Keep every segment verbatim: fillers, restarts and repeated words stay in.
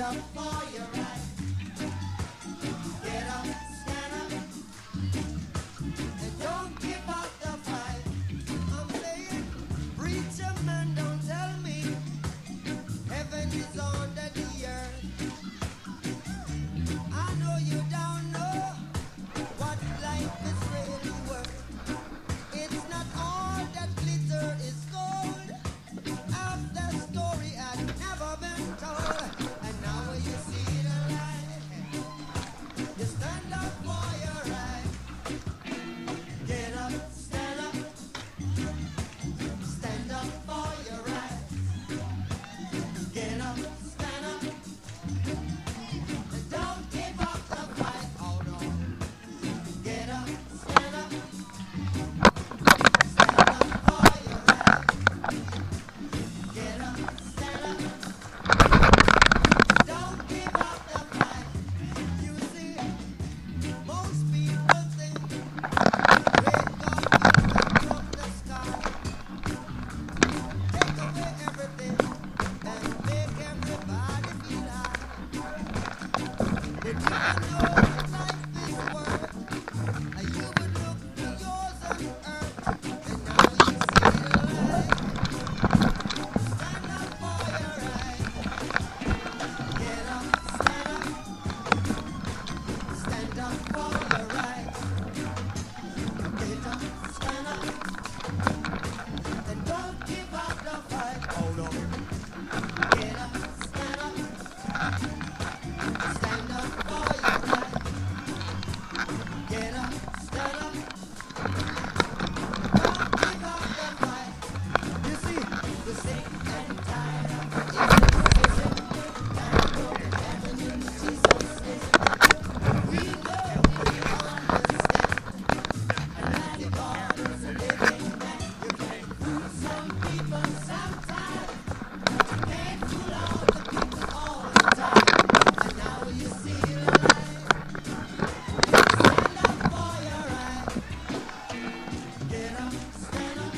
up for your right. Get up, stand up, and don't give up the fight. I'm saying, preacher man, don't tell me heaven is under the earth. I know you don't know what life is really worth. It's not all that glitter is gold. Half the story had never been told. And now you see the light. You stand up for your right. Get up, stand up. Stand up for your right. Get up, stand up. And don't give up the fight. Oh no. Get up, stand up. Stand up for your right. Get up, stand up. Don't give up the fight. You see, most people think great God broke the sky, take away everything and make everybody feel high. But you know what life is worth, and you would look to yours on earth, and now you see the light. Stand up for your right. Get up, stand up. Stand up for your right. Get up, stand up. And don't give up the fight. Hold on. Get up, stand up. Stand up for your right. Get up, stand up. Don't give up the fight. You see, we're sick and tired of indecision. And broken heaven in Jesus' name. We know we understand. And that the God is a living man. You can fool some people sometimes, but you can't fool all the people all the time. And now you see the light. Stand up for your right. Get up, stand up.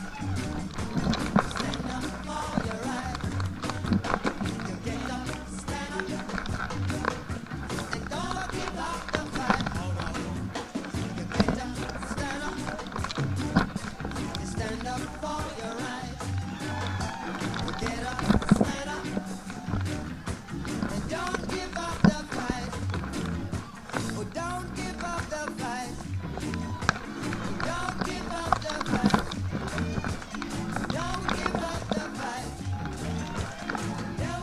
Stand up for your right. You get up, stand up. And don't give up the fight. Hold on. You get up, stand up. You stand up for your right. You get up, stand up. And don't give up the fight. Oh, don't give up the fight. Don't give up the fight. Don't give up the fight. Don't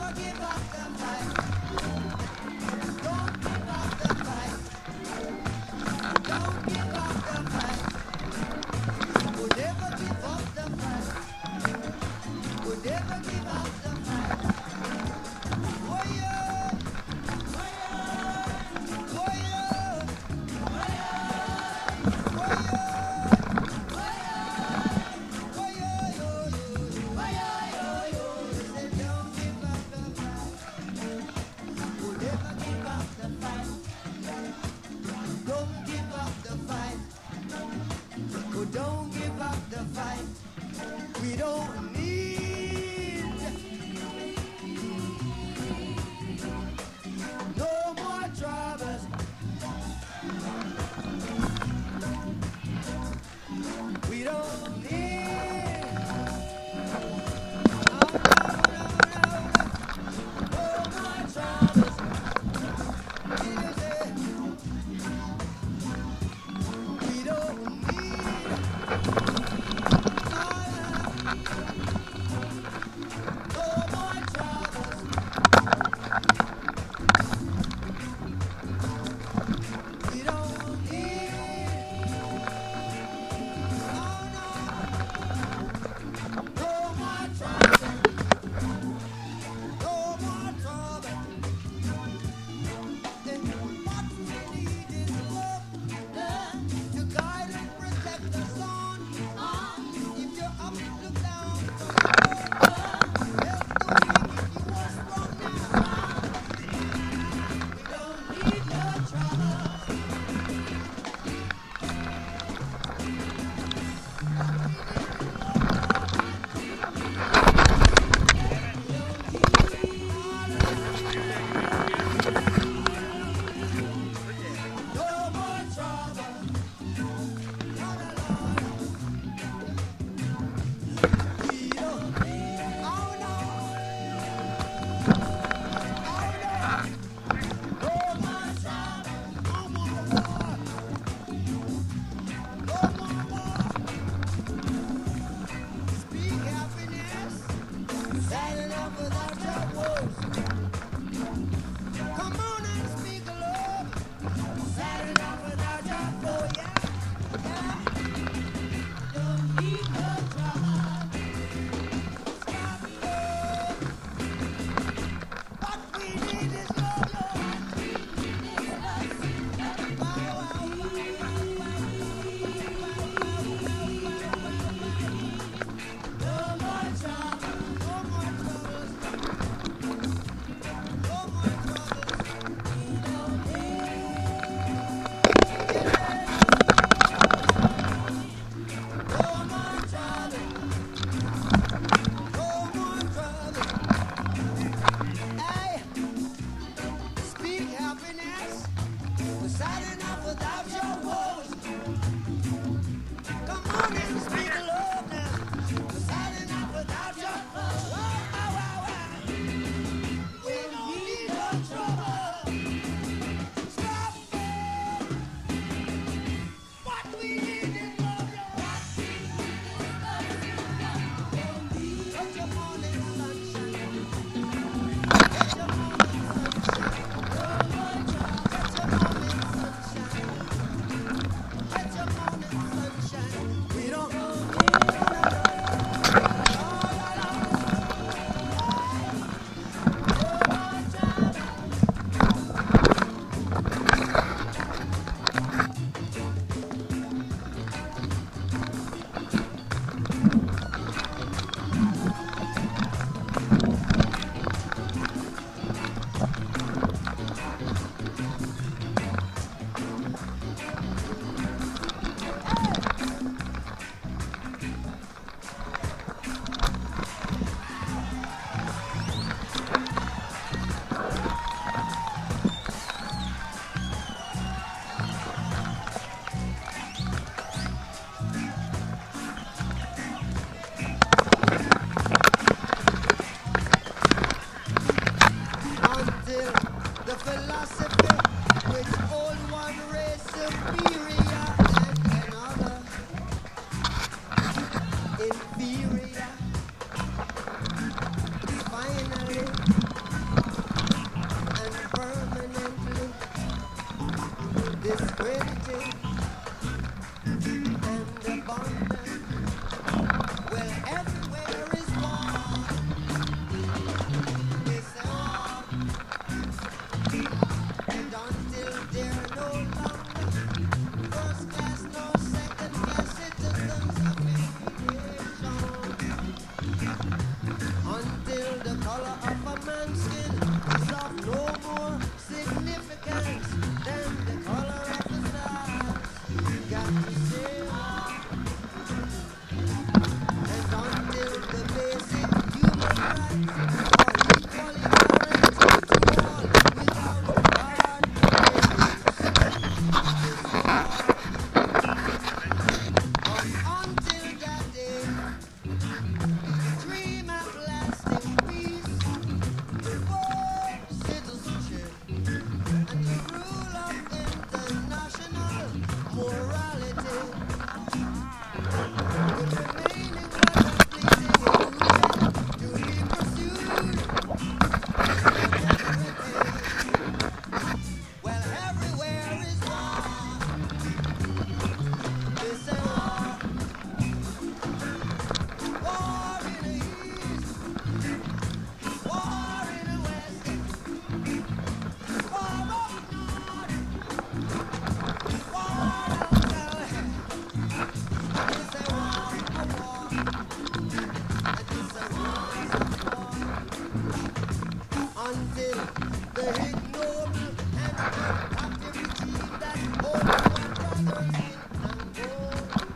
until the ignoble and captivity that holds our brothers in Angola.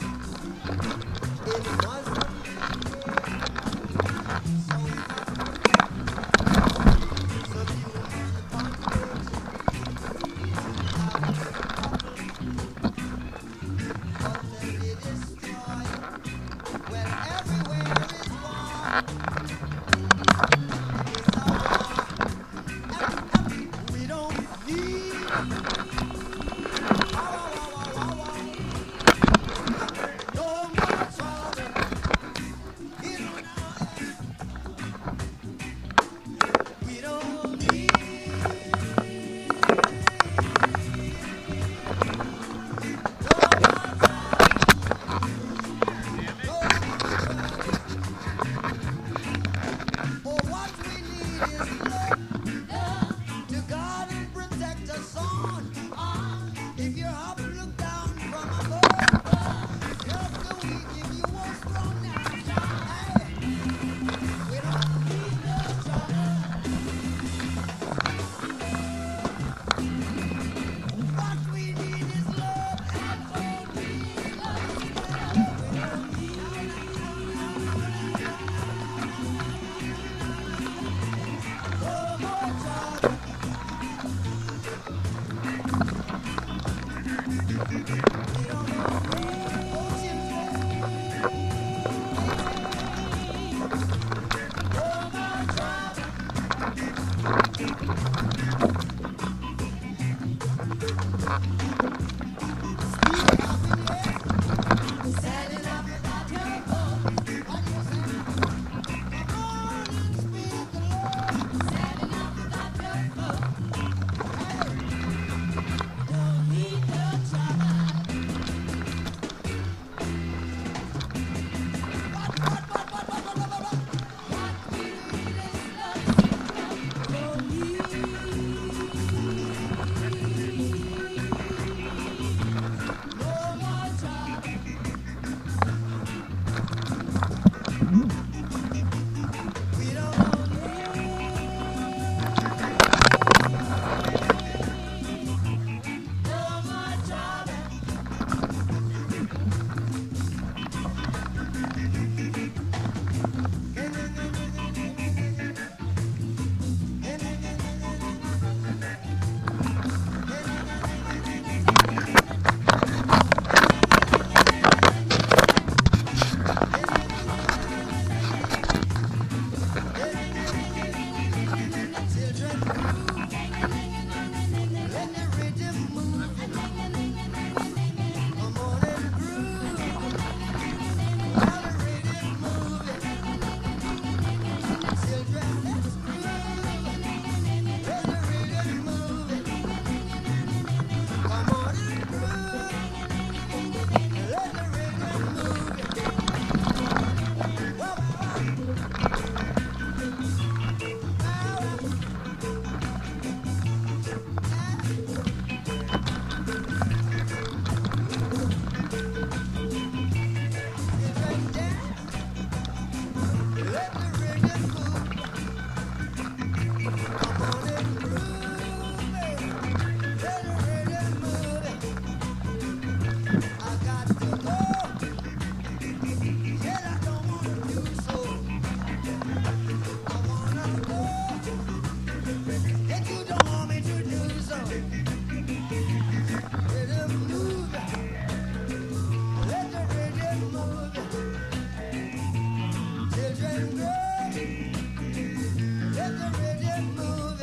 It wasn't South Africa, subhuman bondage, utterly destroyed. Well, everywhere is war. It's a war. We don't need war, war, war, war, war. No more trouble. You know now, we don't need no more trouble. No more trouble. Oh, what we need is love. To guard and protect us on. If you're up, look down from above. Help the weak if you are strong now. Hey, we don't need no trouble. What we need is love and only love. We don't need no more trouble. Let the rhythm move.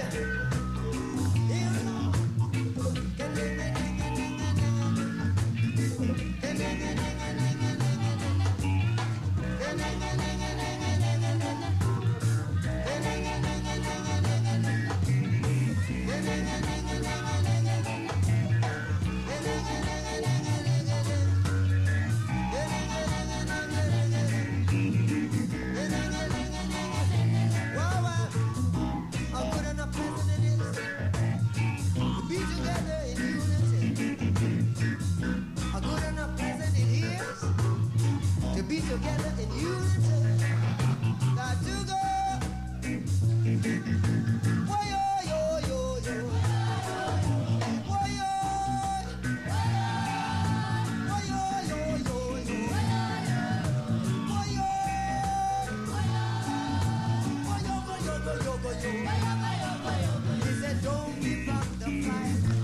Don't give up the fight.